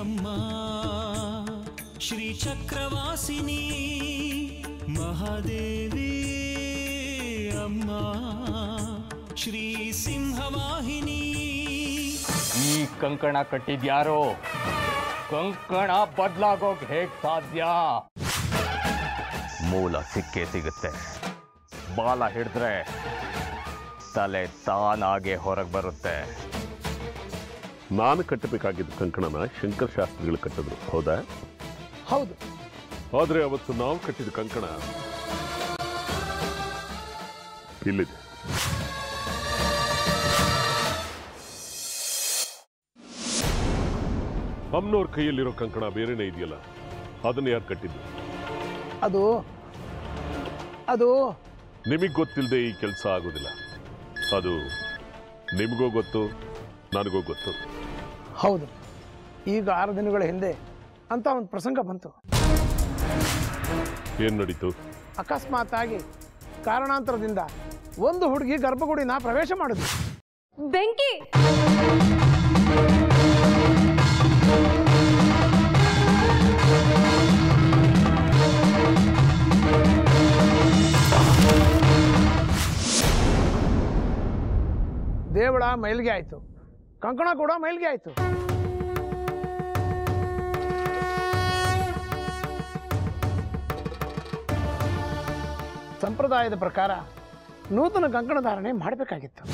ಅಮ್ಮ ಶ್ರೀ ಚಕ್ರವಾಸಿನಿ ಮಹಾದೇವಿ ಅಮ್ಮ ಶ್ರೀ ಸಿಂಹವಾಹಿನಿ. ಈ ಕಂಕಣ ಕಟ್ಟಿದ್ಯಾರೋ? ಕಂಕಣ ಬದಲಾಗೋಕ್ ಹೇಗ್ ಸಾಧ್ಯ? ಮೂಲ ಸಿಕ್ಕೇ ಸಿಗುತ್ತೆ. ಬಾಲ ಹಿಡಿದ್ರೆ ತಲೆ ತಾನಾಗೆ ಹೊರಗೆ ಬರುತ್ತೆ. ನಾನು ಕಟ್ಟಬೇಕಾಗಿದ್ದ ಕಂಕಣನ ಶಂಕರ ಶಾಸ್ತ್ರಿಗಳು ಕಟ್ಟಿದ್ರು, ಹೌದಾ? ಹೌದು. ಆದ್ರೆ ಅವತ್ತು ನಾವು ಕಟ್ಟಿದ ಕಂಕಣ ಇಲ್ಲಿದೆ. ಅಮ್ಮನವ್ರ ಕೈಯಲ್ಲಿರೋ ಕಂಕಣ ಬೇರೆನೇ ಇದೆಯಲ್ಲ, ಅದನ್ನ ಯಾರು ಕಟ್ಟಿದ್ದು? ಅದು ನಿಮಗ್ ಗೊತ್ತಿಲ್ಲದೆ ಈ ಕೆಲಸ ಆಗೋದಿಲ್ಲ. ಅದು ನಿಮಗೂ ಗೊತ್ತು, ನನಗೂ ಗೊತ್ತು. ಹೌದು. ಈಗ 6 ದಿನಗಳ ಹಿಂದೆ ಅಂತ ಒಂದು ಪ್ರಸಂಗ ಬಂತು. ಏನ್ ನಡೀತು? ಅಕಸ್ಮಾತ್ ಆಗಿ ಕಾರಣಾಂತರದಿಂದ ಒಂದು ಹುಡುಗಿ ಗರ್ಭಗುಡಿನ ಪ್ರವೇಶ ಮಾಡಿದ್ಲು. ಬೆಂಕಿ! ದೇವಳ ಮೈಲ್ಗೆ ಆಯ್ತು, ಕಂಕಣ ಕೂಡ ಮೈಲ್ಗೆ ಆಯ್ತು. ಸಂಪ್ರದಾಯದ ಪ್ರಕಾರ ನೂತನ ಕಂಕಣ ಧಾರಣೆ ಮಾಡಬೇಕಾಗಿತ್ತು.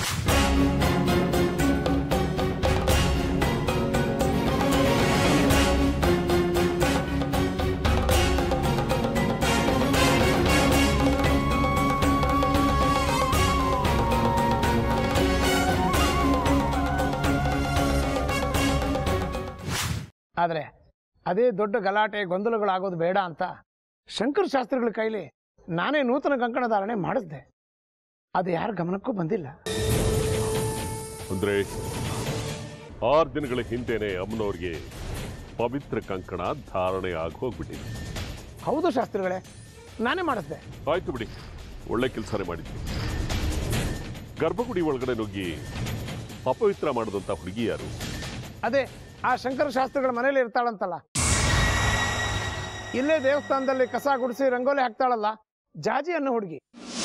ಆದರೆ ಅದೇ ದೊಡ್ಡ ಗಲಾಟೆ ಗೊಂದಲಗಳಾಗೋದು ಬೇಡ ಅಂತ ಶಂಕರ ಶಾಸ್ತ್ರಿಗಳ ಕೈಲಿ ನಾನೇ ನೂತನ ಕಂಕಣ ಧಾರಣೆ ಮಾಡಿಸ್ದೆ. ಅದು ಯಾರ ಗಮನಕ್ಕೂ ಬಂದಿಲ್ಲ. ಅಂದ್ರೆ 6 ದಿನಗಳ ಹಿಂದೆನೆ ಅಮ್ಮನವ್ರಿಗೆ ಪವಿತ್ರ ಕಂಕಣ ಧಾರಣೆ ಆಗಿ ಹೋಗ್ಬಿಟ್ಟಿದೆ. ಹೌದು ಶಾಸ್ತ್ರಿಗಳೇ, ನಾನೇ ಮಾಡಿಸ್ದೆ. ಆಯ್ತು ಬಿಡಿ, ಒಳ್ಳೆ ಕೆಲಸನೇ ಮಾಡಿದ್ವಿ. ಗರ್ಭಗುಡಿ ಒಳಗಡೆ ನುಗ್ಗಿ ಅಪವಿತ್ರ ಮಾಡಿದಂತ ಹುಡುಗಿ ಯಾರು? ಅದೇ ಆ ಶಂಕರ ಶಾಸ್ತ್ರಿಗಳ ಮನೇಲಿ ಇರ್ತಾಳಂತಲ್ಲ, ಇಲ್ಲೇ ದೇವಸ್ಥಾನದಲ್ಲಿ ಕಸ ಗುಡಿಸಿ ರಂಗೋಲಿ ಹಾಕ್ತಾಳಲ್ಲ, ಜಾಜಿ ಅನ್ನೋ ಹುಡುಗಿ.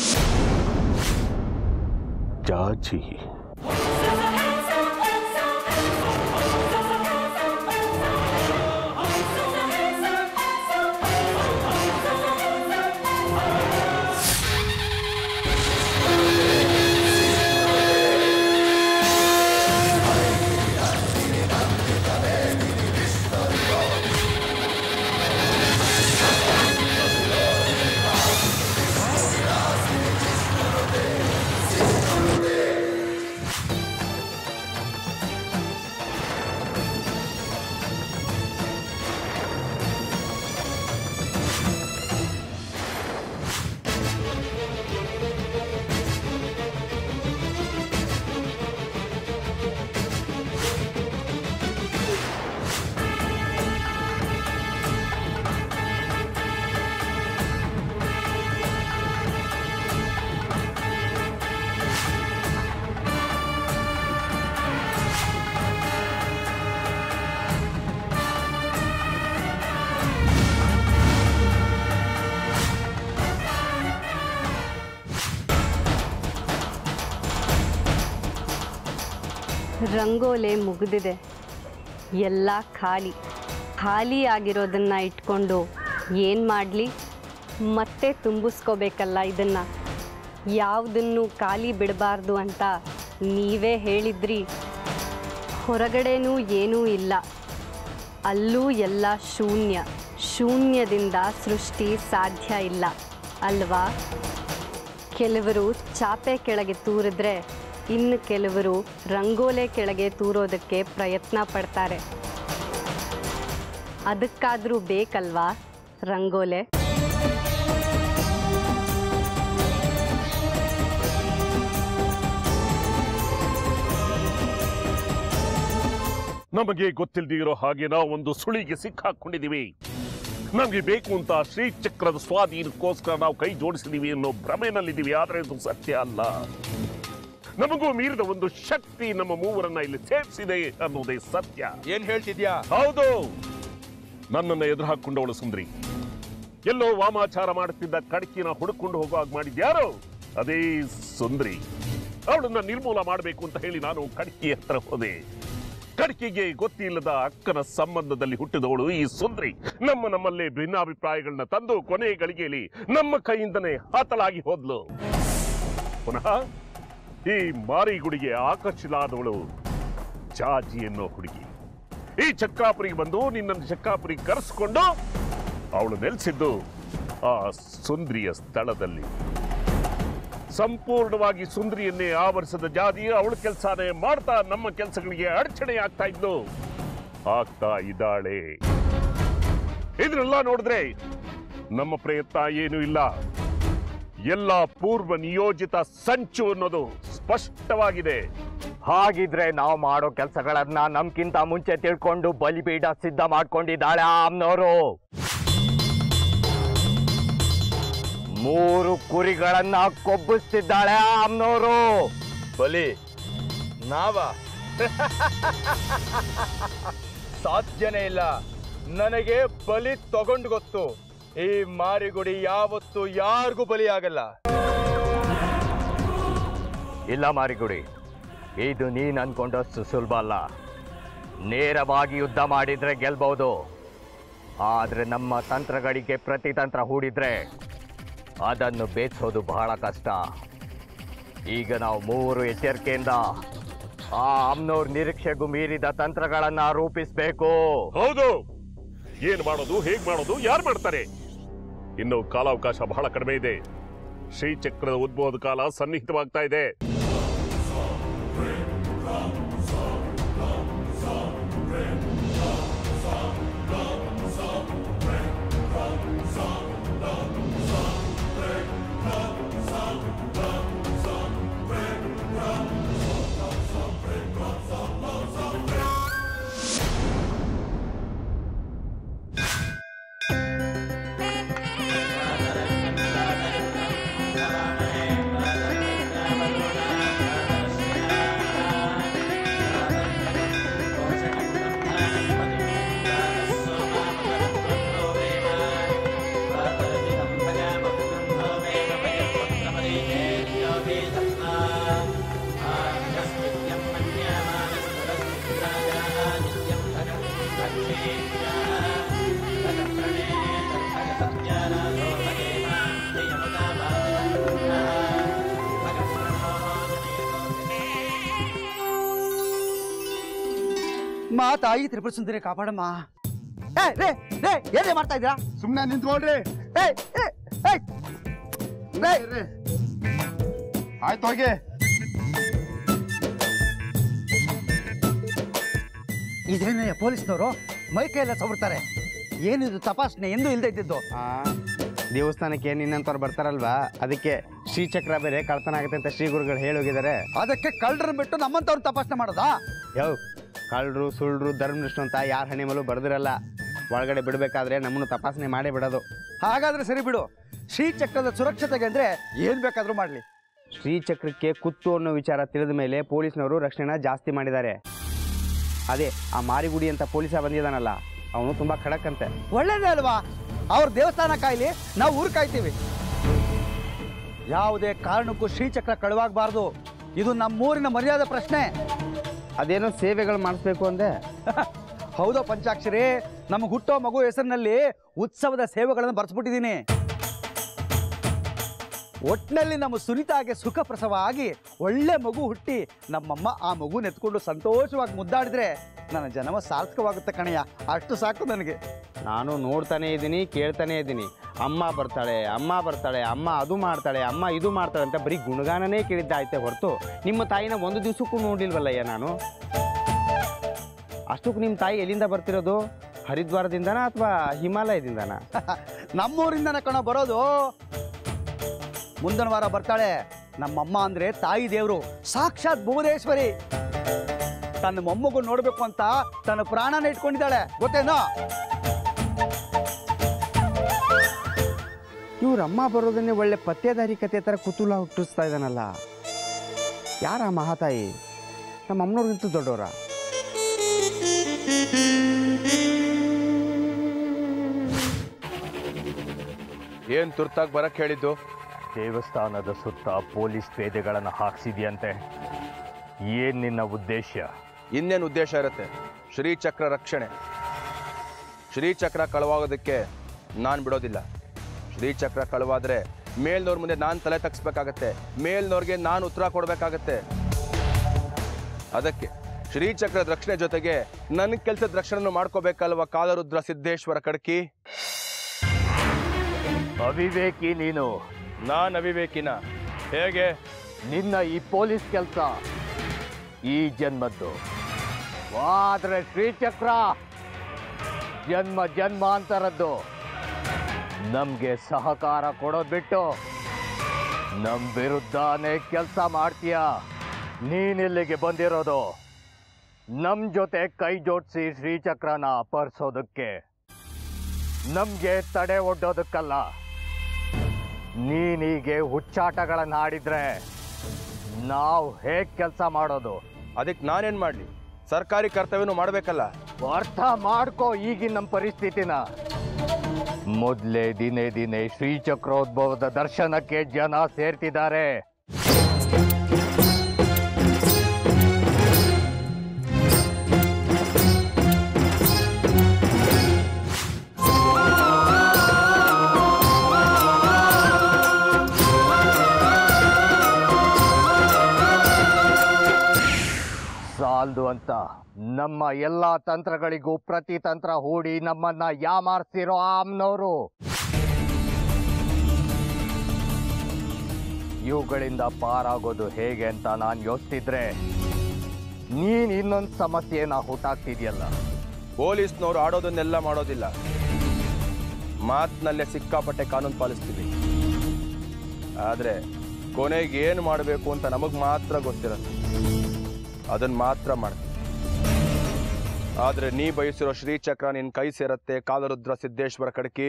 ಜಾಜಿ? ರಂಗೋಲೆ ಮುಗಿದಿದೆ, ಎಲ್ಲ ಖಾಲಿ ಆಗಿರೋದನ್ನ ಇಟ್ಕೊಂಡು ಏನು ಮಾಡಲಿ? ಮತ್ತೆ ತುಂಬಿಸ್ಕೋಬೇಕಲ್ಲ ಇದನ್ನು. ಯಾವುದನ್ನು ಖಾಲಿ ಬಿಡಬಾರ್ದು ಅಂತ ನೀವೇ ಹೇಳಿದ್ರಿ. ಹೊರಗಡೆನೂ ಏನೂ ಇಲ್ಲ, ಅಲ್ಲೂ ಎಲ್ಲ ಶೂನ್ಯದಿಂದ ಸೃಷ್ಟಿ ಸಾಧ್ಯ ಇಲ್ಲ ಅಲ್ವಾ? ಕೆಲವರು ಚಾಪೆ ಕೆಳಗೆ ತೂರಿದ್ರೆ ಇನ್ನು ಕೆಲವರು ರಂಗೋಲೆ ಕೆಳಗೆ ತೂರೋದಕ್ಕೆ ಪ್ರಯತ್ನ ಪಡ್ತಾರೆ. ಅದಕ್ಕಾದರೂ ಬೇಕಲ್ವಾ ರಂಗೋಲೆ? ನಮಗೆ ಗೊತ್ತಿಲ್ಲದಿರೋ ಹಾಗೆ ನಾವು ಒಂದು ಸುಳಿಗೆ ಸಿಕ್ಕಾಕೊಂಡಿದ್ದೀವಿ. ನಮಗೆ ಬೇಕು ಅಂತ ಶ್ರೀಚಕ್ರದ ಸ್ವಾಧೀನಕ್ಕೋಸ್ಕರ ನಾವು ಕೈ ಜೋಡಿಸಿದೀವಿ ಅನ್ನೋ ಭ್ರಮೆನಲ್ಲಿದ್ದೀವಿ. ಆದರೆ ಇದು ಸತ್ಯ ಅಲ್ಲ. ನಮಗೂ ಮೀರಿದ ಒಂದು ಶಕ್ತಿ ನಮ್ಮ ಮೂವರನ್ನ ಇಲ್ಲಿ ಸೇರಿಸಿದೆ ಅನ್ನೋದೇ ಸತ್ಯ. ಏನ್ ಹೇಳ್ತಿದ್ಯಾ? ಹೌದು, ನನ್ನನ್ನು ಎದುರು ಹಾಕೊಂಡವಳು ಸುಂದ್ರಿ. ಎಲ್ಲೋ ವಾಮಾಚಾರ ಮಾಡುತ್ತಿದ್ದ ಕಡಕಿನ ಹುಡುಕೊಂಡು ಹೋಗುವಾಗ ಮಾಡಿದ್ಯಾರೋ ಅದೇ ಸುಂದ್ರಿ. ಅವಳನ್ನ ನಿರ್ಮೂಲ ಮಾಡಬೇಕು ಅಂತ ಹೇಳಿ ನಾನು ಕಡಕಿ ಹತ್ರ ಹೋದೆ. ಕಡಕಿಗೆ ಗೊತ್ತಿಲ್ಲದ ಅಕ್ಕನ ಸಂಬಂಧದಲ್ಲಿ ಹುಟ್ಟಿದವಳು ಈ ಸುಂದ್ರಿ. ನಮ್ಮಲ್ಲೇ ಭಿನ್ನಾಭಿಪ್ರಾಯಗಳನ್ನ ತಂದು ಕೊನೆ ಗಳಿಗೆಯಲ್ಲಿ ನಮ್ಮ ಕೈಯಿಂದನೇ ಹತಳಾಗಿ ಹೋದ್ಲು. ಪುನಃ ಈ ಮಾರಿಗುಡಿಗೆ ಆಕರ್ಷಿಸಲಾದವಳು ಜಾಜಿ ಎನ್ನೋ ಹುಡುಗಿ. ಈ ಚಕ್ರಾಪುರಿಗೆ ಬಂದು ನಿನ್ನನ್ನು ಚಕ್ರಾಪುರಿಗೆ ಕರೆಸ್ಕೊಂಡು ಅವಳು ನೆಲೆಸಿದ್ದು ಆ ಸುಂದ್ರಿಯ ಸ್ಥಳದಲ್ಲಿ. ಸಂಪೂರ್ಣವಾಗಿ ಸುಂದರಿಯನ್ನೇ ಆವರಿಸಿದ ಜಾತಿ ಅವಳ ಕೆಲಸನೇ ಮಾಡ್ತಾ ನಮ್ಮ ಕೆಲಸಗಳಿಗೆ ಅಡಚಣೆ ಆಗ್ತಾ ಇದ್ದಾಳೆ. ಇದನ್ನೆಲ್ಲ ನೋಡಿದ್ರೆ ನಮ್ಮ ಪ್ರಯತ್ನ ಏನೂ ಇಲ್ಲ, ಎಲ್ಲ ಪೂರ್ವ ನಿಯೋಜಿತ ಸಂಚು ಅನ್ನೋದು ಸ್ಪಷ್ಟವಾಗಿದೆ. ಹಾಗಿದ್ರೆ ನಾವು ಮಾಡೋ ಕೆಲಸಗಳನ್ನ ನಮ್ಗಿಂತ ಮುಂಚೆ ತಿಳ್ಕೊಂಡು ಬಲಿಪೀಠ ಸಿದ್ಧ ಮಾಡ್ಕೊಂಡಿದ್ದಾಳೆ ಅಮ್ಮನವರು. 3 ಕುರಿಗಳನ್ನ ಕೊಬ್ಬಿಸ್ತಿದ್ದಾಳೆ ಅಮ್ಮನವರು. ಬಲಿ ನಾವ? ಸಾಧ್ಯನೇ ಇಲ್ಲ. ನನಗೆ ಬಲಿ ತಗೊಂಡು ಗೊತ್ತು. ಈ ಮಾರಿಗುಡಿ ಯಾವತ್ತು ಯಾರಿಗೂ ಬಲಿ ಆಗಲ್ಲ. ಇಲ್ಲ ಮಾರಿಗುಡಿ, ಇದು ನೀನ್ ಅನ್ಕೊಂಡಷ್ಟು ಸುಲಭ ಅಲ್ಲ. ನೇರವಾಗಿ ಯುದ್ಧ ಮಾಡಿದ್ರೆ ಗೆಲ್ಬಹುದು, ಆದ್ರೆ ನಮ್ಮ ತಂತ್ರಗಳಿಗೆ ಪ್ರತಿತಂತ್ರ ಹೂಡಿದ್ರೆ ಅದನ್ನು ಬೇಯಿಸೋದು ಬಹಳ ಕಷ್ಟ. ಈಗ ನಾವು 3 ಎಚ್ಚರಿಕೆಯಿಂದ ಆ ಅಮ್ಮನವ್ರ ನಿರೀಕ್ಷೆಗೂ ಮೀರಿದ ತಂತ್ರಗಳನ್ನ ರೂಪಿಸಬೇಕು. ಹೌದು, ಏನ್ ಮಾಡೋದು, ಹೇಗ್ ಮಾಡೋದು, ಯಾರು ಮಾಡ್ತಾರೆ? ಇನ್ನು ಕಾಲಾವಕಾಶ ಬಹಳ ಕಡಿಮೆ ಇದೆ. ಶ್ರೀಚಕ್ರದ ಉದ್ಭವದ ಕಾಲ ಸನ್ನಿಹಿತವಾಗ್ತಾ ಇದೆ. ಮಾ ತಾಯಿ ತ್ರಿಪುರ ಸುಂದರಿ ಕಾಪಾಡಮ್ಮ. ಏನೇ ಮಾಡ್ತಾ ಇದ್ದೀರಾ? ಸುಮ್ಮನೆ ನಿಂತ್ಕೊಳ್ರಿ. ಆಯ್ತು ಹೋಗಿ. ಇದೇನೇ ಪೊಲೀಸ್ನವರು ಮೈ ಕೈಯೆಲ್ಲ ಸವರ್ತಾರೆ. ಏನಿದು ತಪಾಸಣೆ ಎಂದು ಇಲ್ದೇ ಇದ್ದಿದ್ದು? ದೇವಸ್ಥಾನಕ್ಕೆ ನಿನ್ನಂತವ್ರು ಬರ್ತಾರಲ್ವಾ, ಅದಕ್ಕೆ ಶ್ರೀಚಕ್ರ ಬೇರೆ ಕಳ್ತನ ಆಗುತ್ತೆ ಅಂತ ಶ್ರೀ ಗುರುಗಳು ಹೇಳೋಗಿದ್ದಾರೆ. ಅದಕ್ಕೆ ಕಳ್ಳರನ್ನ ಬಿಟ್ಟು ನಮ್ಮಂತವ್ರು ತಪಾಸಣೆ ಮಾಡೋದಾ? ಕಳ್ಳರು ಸುಳ್ಳು ಧರ್ಮನಿಷ್ಠ ಅಂತ ಯಾರ ಹಣೆ ಮೇಲೂ ಬರ್ದಿರಲ್ಲ. ಒಳಗಡೆ ಬಿಡಬೇಕಾದ್ರೆ ನಮ್ಮನ್ನು ತಪಾಸಣೆ ಮಾಡೇ ಬಿಡೋದು. ಹಾಗಾದ್ರೆ ಸರಿ ಬಿಡು. ಶ್ರೀಚಕ್ರದ ಸುರಕ್ಷತೆಗೆ ಅಂದ್ರೆ ಏನ್ ಬೇಕಾದ್ರೂ ಮಾಡ್ಲಿ. ಶ್ರೀಚಕ್ರಕ್ಕೆ ಕುತ್ತು ಅನ್ನೋ ವಿಚಾರ ತಿಳಿದ ಮೇಲೆ ಪೊಲೀಸ್ನವರು ರಕ್ಷಣೆ ಜಾಸ್ತಿ ಮಾಡಿದ್ದಾರೆ. ಅದೇ ಆ ಮಾರಿಗುಡಿ ಅಂತ ಪೊಲೀಸ ಬಂದಿದ್ದಾನಲ್ಲ, ಅವನು ತುಂಬಾ ಖಡಕ್ ಅಂತೆ. ಒಳ್ಳೇದೇ ಅಲ್ವಾ? ಅವ್ರ ದೇವಸ್ಥಾನ ಕಾಯ್ಲಿ, ನಾವು ಊರು ಕಾಯ್ತೀವಿ. ಯಾವುದೇ ಕಾರಣಕ್ಕೂ ಶ್ರೀಚಕ್ರ ಕಳುವಾಗಬಾರ್ದು. ಇದು ನಮ್ಮೂರಿನ ಮರ್ಯಾದೆ ಪ್ರಶ್ನೆ. ಅದೇನೋ ಸೇವೆಗಳು ಮಾಡಿಸ್ಬೇಕು ಅಂದೆ. ಹೌದಾ ಪಂಚಾಕ್ಷರಿ? ನಮಗೆ ಹುಟ್ಟೋ ಮಗು ಹೆಸರಿನಲ್ಲಿ ಉತ್ಸವದ ಸೇವೆಗಳನ್ನು ಬರ್ಸ್ಬಿಟ್ಟಿದ್ದೀನಿ. ಒಟ್ಟಿನಲ್ಲಿ ನಮ್ಮ ಸುನಿತಾಗೆ ಸುಖ ಪ್ರಸವ ಆಗಿ ಒಳ್ಳೆ ಮಗು ಹುಟ್ಟಿ ನಮ್ಮಮ್ಮ ಆ ಮಗು ನೆತ್ಕೊಂಡು ಸಂತೋಷವಾಗಿ ಮುದ್ದಾಡಿದ್ರೆ ನನ್ನ ಜನ್ಮ ಸಾರ್ಥಕವಾಗುತ್ತೆ ಕಣಯ್ಯ. ಅಷ್ಟು ಸಾಕು ನನಗೆ. ನಾನು ನೋಡ್ತಾನೆ ಇದ್ದೀನಿ, ಕೇಳ್ತಾನೆ ಇದ್ದೀನಿ. ಅಮ್ಮ ಬರ್ತಾಳೆ, ಅಮ್ಮ ಬರ್ತಾಳೆ, ಅಮ್ಮ ಅದು ಮಾಡ್ತಾಳೆ, ಅಮ್ಮ ಇದು ಮಾಡ್ತಾಳೆ ಅಂತ ಬರೀ ಗುಣಗಾನನೇ ಕೇಳಿದ್ದಾಯ್ತೆ ಹೊರತು ನಿಮ್ಮ ತಾಯಿನ ಒಂದು ದಿವಸಕ್ಕೂ ನೋಡಿಲ್ವಲ್ಲಯ್ಯ ನಾನು. ಅಷ್ಟಕ್ಕೂ ನಿಮ್ಮ ತಾಯಿ ಎಲ್ಲಿಂದ ಬರ್ತಿರೋದು? ಹರಿದ್ವಾರದಿಂದನಾ ಅಥವಾ ಹಿಮಾಲಯದಿಂದನಾ? ನಮ್ಮೂರಿಂದನೇ ಕಣ ಬರೋದು. ಮುಂದಿನ ವಾರ ಬರ್ತಾಳೆ. ನಮ್ಮಮ್ಮ ಅಂದ್ರೆ ತಾಯಿ ದೇವರು, ಸಾಕ್ಷಾತ್ ಭುವನೇಶ್ವರಿ. ತನ್ನ ಮೊಮ್ಮಗು ನೋಡ್ಬೇಕು ಅಂತ ತನ್ನ ಪ್ರಾಣನ ಇಟ್ಕೊಂಡಿದ್ದಾಳೆ, ಗೊತ್ತೇನೋ? ಇವ್ರ ಅಮ್ಮ ಬರೋದನ್ನೇ ಒಳ್ಳೆ ಪತ್ತೇದಾರಿ ಕತೆ ತರ ಕುತೂಹಲ ಹುಟ್ಟಿಸ್ತಾ ಇದ್ದಾನಲ್ಲ. ಯಾರ ಮಹಾತಾಯಿ? ನಮ್ಮ ಅಮ್ಮನವ್ರಿಗಿಂತೂ ದೊಡ್ಡವರ? ಏನ್ ತುರ್ತಾಗಿ ಬರಕ್ ಹೇಳಿದ್ದು? ದೇವಸ್ಥಾನದ ಸುತ್ತ ಪೊಲೀಸ್ ಪೇದೆಗಳನ್ನು ಹಾಕ್ಸಿದ್ಯಂತೆ. ಏನ್ ನಿನ್ನ ಉದ್ದೇಶ? ಇನ್ನೇನು ಉದ್ದೇಶ ಇರುತ್ತೆ? ಶ್ರೀಚಕ್ರ ರಕ್ಷಣೆ. ಶ್ರೀಚಕ್ರ ಕಳವಾಗೋದಕ್ಕೆ ನಾನು ಬಿಡೋದಿಲ್ಲ. ಶ್ರೀಚಕ್ರ ಕಳವಾದ್ರೆ ಮೇಲ್ನವ್ರ ಮುಂದೆ ನಾನು ತಲೆ ತಗ್ಸ್ಬೇಕಾಗತ್ತೆ, ಮೇಲ್ನವ್ರಿಗೆ ನಾನು ಉತ್ತರ ಕೊಡಬೇಕಾಗತ್ತೆ. ಅದಕ್ಕೆ ಶ್ರೀಚಕ್ರದ ರಕ್ಷಣೆ ಜೊತೆಗೆ ನನ್ನ ಕೆಲಸದ ರಕ್ಷಣೆ ಮಾಡ್ಕೋಬೇಕಲ್ವ ಕಾಲರುದ್ರ ಸಿದ್ದೇಶ್ವರ ಕಡ್ಕಿ? ಅವಿವೇಕಿ ನೀನು. ನಾನು ಅವಿವೇಕಿನ? ಹೇಗೆ? ನಿನ್ನ ಈ ಪೊಲೀಸ್ ಕೆಲಸ ಈ ಜನ್ಮದ್ದು. ಆದ್ರೆ ಶ್ರೀಚಕ್ರ ಜನ್ಮ ಜನ್ಮಾಂತರದ್ದು. ನಮ್ಗೆ ಸಹಕಾರ ಕೊಡೋದ್ ಬಿಟ್ಟು ನಮ್ ವಿರುದ್ಧನೇ ಕೆಲಸ ಮಾಡ್ತೀಯ. ನೀನಿಲ್ಲಿಗೆ ಬಂದಿರೋದು ನಮ್ ಜೊತೆ ಕೈ ಜೋಡಿಸಿ ಶ್ರೀಚಕ್ರನ ಅಪಹರಿಸೋದಕ್ಕೆ, ನಮ್ಗೆ ತಡೆ ಒಡ್ಡೋದಕ್ಕಲ್ಲ. ನೀನೀಗೆ ಹುಚ್ಚಾಟಗಳನ್ನ ಆಡಿದ್ರೆ ನಾವು ಹೇಗ್ ಕೆಲಸ ಮಾಡೋದು? ಅದಕ್ಕೆ ನಾನೇನ್ ಮಾಡ್ಲಿ? ಸರ್ಕಾರಿ ಕರ್ತವ್ಯನೂ ಮಾಡ್ಬೇಕಲ್ಲ. ಅರ್ಥ ಮಾಡ್ಕೋ ಈಗಿನ ನಮ್ಮ ಪರಿಸ್ಥಿತಿನ. ಮೊದಲೇ ದಿನೇ ದಿನೇ ಶ್ರೀಚಕ್ರೋದ್ಭವದ ದರ್ಶನಕ್ಕೆ ಜನ ಸೇರ್ತಿದ್ದಾರೆ. ಸಾಲ್ದು ಅಂತ ನಮ್ಮ ಎಲ್ಲಾ ತಂತ್ರಗಳಿಗೂ ಪ್ರತಿತಂತ್ರ ಹೂಡಿ ನಮ್ಮನ್ನ ಯಾಮಾರಿಸಿರೋ ಅಮ್ಮನವರು. ಇವುಗಳಿಂದ ಪಾರಾಗೋದು ಹೇಗೆ ಅಂತ ನಾನು ಯೋಚಿಸಿದ್ರೆ ನೀನ್ ಇನ್ನೊಂದು ಸಮಸ್ಯೆನ ಹುಟ್ಟಾಕ್ತಿದ್ಯಲ್ಲ. ಪೊಲೀಸ್ನವರು ಆಡೋದನ್ನೆಲ್ಲ ಮಾಡೋದಿಲ್ಲ, ಮಾತಿನಲ್ಲೇ ಸಿಕ್ಕಾಪಟ್ಟೆ ಕಾನೂನು ಪಾಲಿಸ್ತೀವಿ. ಆದ್ರೆ ಕೊನೆಗೆ ಏನು ಮಾಡಬೇಕು ಅಂತ ನಮಗ್ ಮಾತ್ರ ಗೊತ್ತಿರಲ್ಲ, ಅದನ್ನ ಮಾತ್ರ ಮಾಡ್ತೀವಿ. ಆದ್ರೆ ನೀ ಬಯಸಿರೋ ಶ್ರೀಚಕ್ರ ನಿನ್ ಕೈ ಸೇರತ್ತೆ ಕಾಲರುದ್ರ ಸಿದ್ದೇಶ್ವರ ಕಡ್ಕಿ.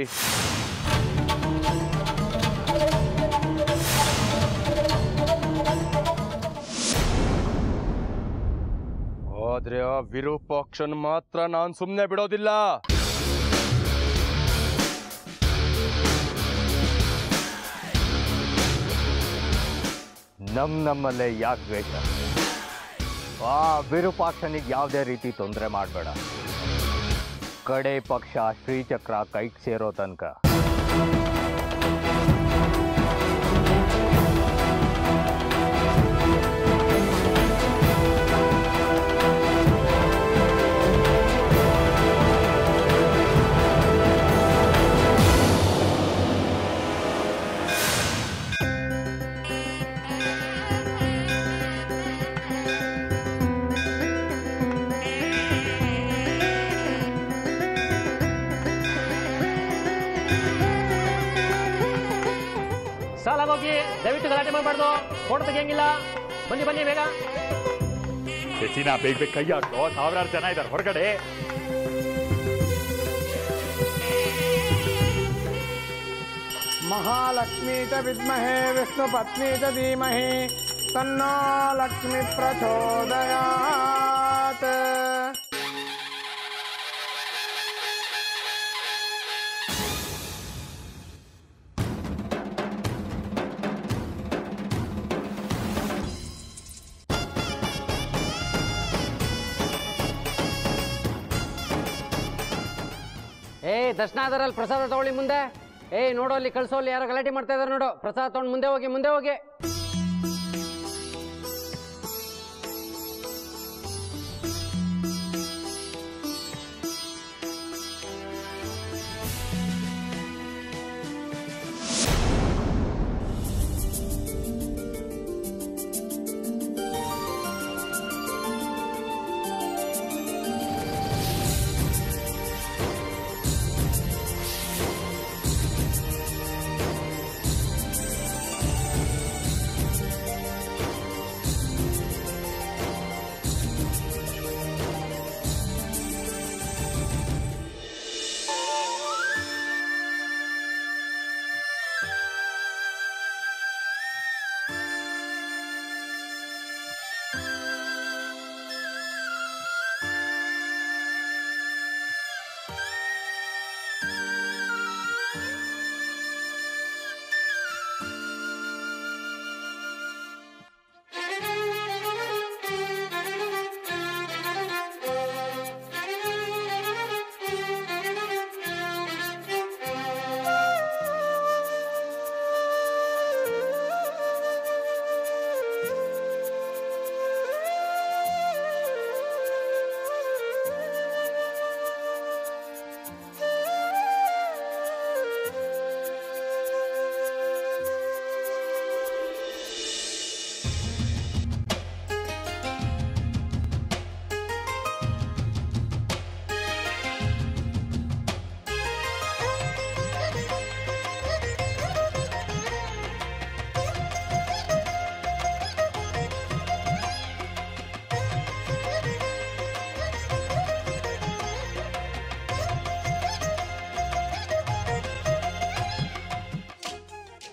ಆದ್ರೆ ಆ ವಿರೂಪಾಕ್ಷನ್ ಮಾತ್ರ ನಾನ್ ಸುಮ್ನೆ ಬಿಡೋದಿಲ್ಲ. ನಮ್ಮಲ್ಲೇ ಯಾಕೆ ದ್ವೇಷ? ಆ ವಿರೂಪಾಕ್ಷನಿಗೆ ಯಾವುದೇ ರೀತಿ ತೊಂದರೆ ಮಾಡಬೇಡ. ಕಡೆ ಪಕ್ಷ ಶ್ರೀಚಕ್ರ ಕೈಗೆ ಸೇರೋ ತನಕ. ಸಾಲಾಗೋಗಿ ದಯವಿಟ್ಟು ಗಲಾಟೆ ಮಾಡಬಾರ್ದು. ಫೋಟೋ ತೆಗಿಯಂಗಿಲ್ಲ. ಬನ್ನಿ ಬನ್ನಿ ಬೇಗ. ಹೆಚ್ಚಿನ ಬೇಗ ಬೇಗ ಕೈ ಹಾಕೋ. ಸಾವಿರಾರು ಜನ ಇದ್ದಾರೆ ಹೊರಗಡೆ. महालक्ष्मी च विद्महे विष्णुपत्नी च धीमहि तन्नो लक्ष्मी प्रचोदयात्। ದರ್ಶನಾದರಲ್ಲಿ ಪ್ರಸಾದ ತಗೊಳ್ಳಿ ಮುಂದೆ. ನೋಡು ಅಲ್ಲಿ ಕಳ್ಸೋಲ್ಲಿ ಯಾರೋ ಗಲಾಟೆ ಮಾಡ್ತಾ ಇದಾರೆ ನೋಡು. ಪ್ರಸಾದ ತಗೊಂಡು ಮುಂದೆ ಹೋಗಿ ಮುಂದೆ ಹೋಗಿ.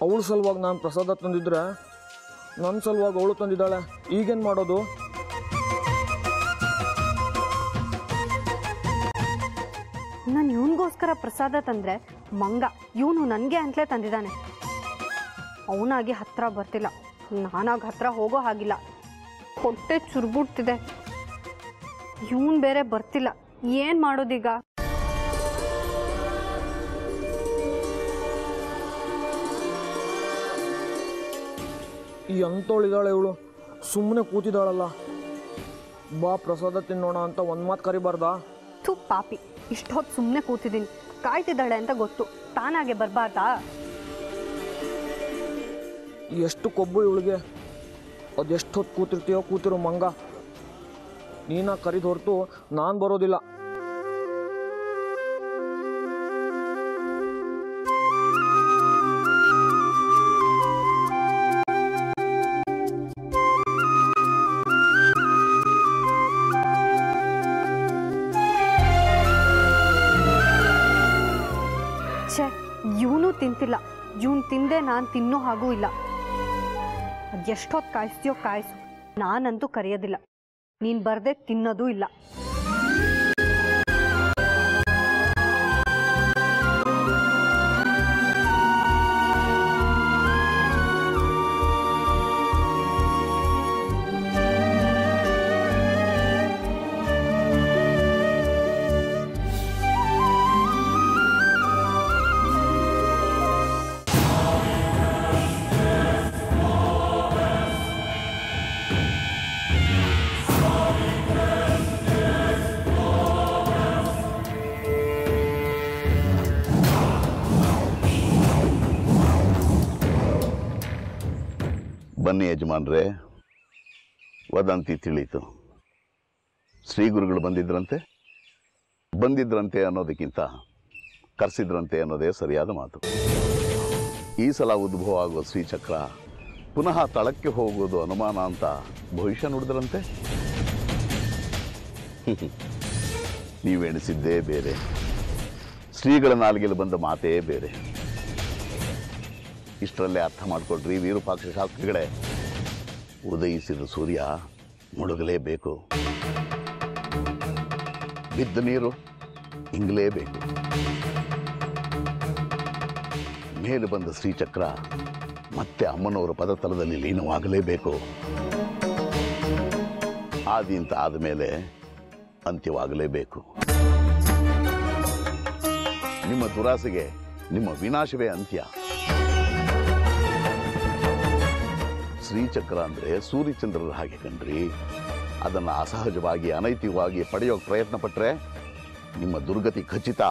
ಅವಳ ಸಲುವಾಗಿ ನಾನು ಪ್ರಸಾದ ತಂದಿದ್ರೆ ನನ್ನ ಸಲುವಾಗಿ ಅವಳು ತಂದಿದ್ದಾಳೆ. ಈಗೇನು ಮಾಡೋದು? ನಾನು ಇವನಿಗೋಸ್ಕರ ಪ್ರಸಾದ ತಂದರೆ ಮಂಗ ಇವನು ನನಗೆ ಅಂತಲೇ ತಂದಿದ್ದಾನೆ. ಅವನಾಗಿ ಹತ್ರ ಬರ್ತಿಲ್ಲ, ನಾನಾಗಿ ಹತ್ರ ಹೋಗೋ ಹಾಗಿಲ್ಲ. ಹೊಟ್ಟೆ ಚುರ್ಬುಡ್ತಿದೆ. ಇವನು ಬೇರೆ ಬರ್ತಿಲ್ಲ, ಏನು ಮಾಡೋದೀಗ? ಎಂತೋಳಿದಾಳೆ ಇವಳು, ಸುಮ್ಮನೆ ಕೂತಿದ್ದಾಳಲ್ಲ. ಬಾ ಪ್ರಸಾದ ತಿನ್ನೋಣ ಅಂತ ಒಂದು ಮಾತು ಕರಿಬಾರ್ದಾ? ಥೂ ಪಾಪಿ, ಇಷ್ಟೊತ್ತು ಸುಮ್ಮನೆ ಕೂತಿದ್ದೀನಿ, ಕಾಯ್ತಿದ್ದಾಳೆ ಅಂತ ಗೊತ್ತು, ತಾನಾಗೆ ಬರಬಾರ್ದಾ? ಎಷ್ಟು ಕೊಬ್ಬು ಇವಳಿಗೆ. ಅದೆಷ್ಟು ಹೊತ್ತು ಕೂತಿರ್ತೀಯೋ ಕೂತಿರೋ ಮಂಗ. ನೀನ ಕರಿದು ಹೊರತು ನಾನು ಬರೋದಿಲ್ಲ. ಛೇ, ಇವನು ತಿಂತಿಲ್ಲ. ಇವನು ತಿಂದೆ ನಾನು ತಿನ್ನೋ ಹಾಗೂ ಇಲ್ಲ. ಅದೆಷ್ಟೊತ್ತು ಕಾಯಿಸ್ತೀಯೋ ಕಾಯಿಸು, ನಾನಂತೂ ಕರೆಯೋದಿಲ್ಲ. ನೀನು ಬರದೆ ತಿನ್ನೋದೂ ಇಲ್ಲ. ಬನ್ನಿ ಯಜಮಾನ್ರೆ, ವದಂತಿ ತಿಳಿಯಿತು. ಶ್ರೀ ಗುರುಗಳು ಬಂದಿದ್ರಂತೆ ಅನ್ನೋದಕ್ಕಿಂತ ಕರೆಸಿದ್ರಂತೆ ಅನ್ನೋದೇ ಸರಿಯಾದ ಮಾತು. ಈ ಸಲ ಉದ್ಭವ ಆಗುವ ಶ್ರೀಚಕ್ರ ಪುನಃ ತಳಕ್ಕೆ ಹೋಗೋದು ಅನುಮಾನ ಅಂತ ಭವಿಷ್ಯ ನುಡಿದ್ರಂತೆ. ನೀವೆಣಿಸಿದ್ದೇ ಬೇರೆ, ಶ್ರೀಗಳ ನಾಲಿಗೆಯಲ್ಲಿ ಬಂದ ಮಾತೇ ಬೇರೆ. ಇಷ್ಟರಲ್ಲೇ ಅರ್ಥ ಮಾಡಿಕೊಡ್ರಿ ವಿರೂಪಾಕ್ಷ ಶಾಸ್ತ್ರಿಗಳೇ. ಉದಯಿಸಿದ ಸೂರ್ಯ ಮುಳುಗಲೇಬೇಕು, ಬಿದ್ದ ನೀರು ಇಂಗಲೇಬೇಕು. ಮೇಲೆ ಬಂದ ಶ್ರೀಚಕ್ರ ಮತ್ತೆ ಅಮ್ಮನವರ ಪದತಲದಲ್ಲಿ ಲೀನವಾಗಲೇಬೇಕು. ಆದಿಂತ ಆದಮೇಲೆ ಅಂತ್ಯವಾಗಲೇಬೇಕು. ನಿಮ್ಮ ದುರಾಸೆಗೆ ನಿಮ್ಮ ವಿನಾಶವೇ ಅಂತ್ಯ. ಶ್ರೀಚಕ್ರ ಅಂದರೆ ಸೂರ್ಯಚಂದ್ರರ ಹಾಗೆ ಕಣ್ರಿ. ಅದನ್ನು ಅಸಹಜವಾಗಿ ಅನೈತಿಕವಾಗಿ ಪಡೆಯೋಕೆ ಪ್ರಯತ್ನ ಪಟ್ಟರೆ ನಿಮ್ಮ ದುರ್ಗತಿ ಖಚಿತ.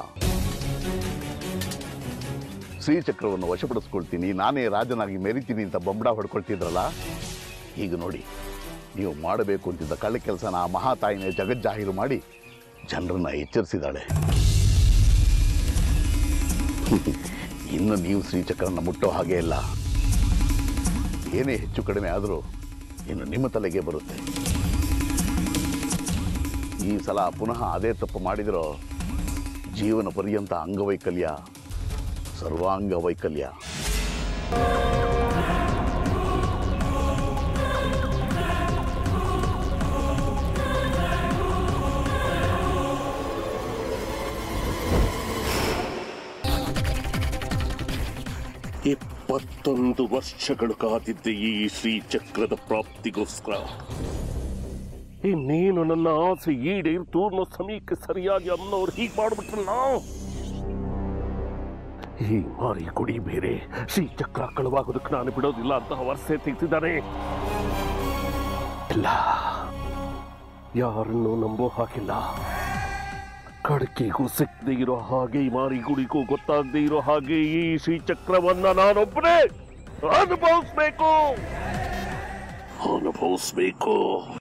ಶ್ರೀಚಕ್ರವನ್ನು ವಶಪಡಿಸ್ಕೊಳ್ತೀನಿ, ನಾನೇ ರಾಜನಾಗಿ ಮೆರಿತೀನಿ ಅಂತ ಬೊಂಬಡ ಹೊಡ್ಕೊಳ್ತಿದ್ರಲ್ಲ, ಈಗ ನೋಡಿ ನೀವು ಮಾಡಬೇಕು ಅಂತಿದ್ದ ಕಳ್ಳ ಕೆಲಸನ ಆ ಮಹಾತಾಯಿನೇ ಜಗಜ್ಜಾಹೀರು ಮಾಡಿ ಜನರನ್ನ ಎಚ್ಚರಿಸಿದಾಳೆ. ಇನ್ನು ನೀವು ಶ್ರೀಚಕ್ರನ ಮುಟ್ಟೋ ಹಾಗೆ ಇಲ್ಲ. ಏನೇ ಹೆಚ್ಚು ಕಡಿಮೆ ಆದರೂ ಇನ್ನು ನಿಮ್ಮ ತಲೆಗೆ ಬರುತ್ತೆ. ಈ ಸಲ ಪುನಃ ಅದೇ ತಪ್ಪು ಮಾಡಿದಿರೋ ಜೀವನ ಪರ್ಯಂತ ಅಂಗವೈಕಲ್ಯ, ಸರ್ವಾಂಗ ವೈಕಲ್ಯ. ಇಪ್ಪತ್ತೊಂದು ವರ್ಷಗಳು ಕಾದಿದ್ದೆ ಈ ಶ್ರೀಚಕ್ರದ ಪ್ರಾಪ್ತಿಗೋಸ್ಕರ. ಇನ್ನೇನು ನನ್ನ ಆಸೆ ಈಡೇರ್ತು ಅನ್ನೋ ಸಮಯಕ್ಕೆ ಸರಿಯಾಗಿ ಅನ್ನೋರು ಹೀಗೆ ಮಾಡ್ಬಿಟ್ರಲ್ಲ. ಈ ಮಾರಿ ಕುಡಿ ಬೇರೆ ಶ್ರೀಚಕ್ರ ಕಳುವಾಗೋದಕ್ಕೆ ನಾನು ಬಿಡೋದಿಲ್ಲ ಅಂತ ವರ್ಷೆ ತೆಗೆದಿದ್ದಾನೆ. ಇಲ್ಲ, ಯಾರನ್ನೂ ನಂಬೋ ಹಾಗಿಲ್ಲ. ಕಡಕೆಗೂ ಸಿಕ್ಕದೆ ಇರೋ ಹಾಗೆ, ಈ ಮಾರಿ ಗುಡಿಗೂ ಗೊತ್ತಾಗದೆ ಇರೋ ಹಾಗೆ ಈ ಶ್ರೀಚಕ್ರವನ್ನ ನಾನೊಬ್ಬನೇ ಅನುಭವಿಸ್ಬೇಕು.